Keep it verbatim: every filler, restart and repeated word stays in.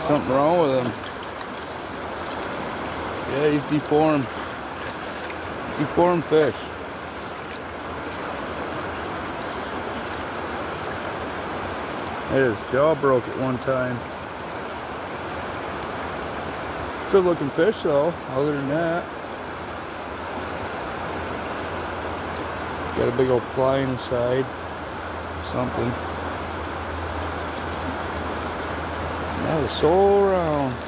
Something wrong with him. Yeah, he's deformed. Deformed fish. His jaw broke at one time. Good looking fish though, other than that. Got a big old fly inside. Something. That was so round.